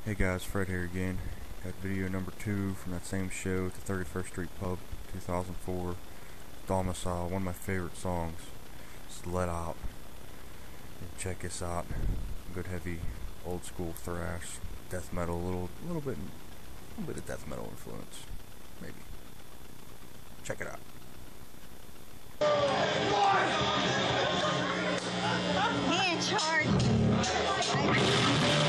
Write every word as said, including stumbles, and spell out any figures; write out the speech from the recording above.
Hey guys, Fred here again. Got video number two from that same show at the thirty-first Street Pub, two thousand four. Domicile, one of my favorite songs. It's Let Out. And check this out. Good heavy, old school thrash, death metal, a little, little bit, a little bit of death metal influence, maybe. Check it out. He in charge. I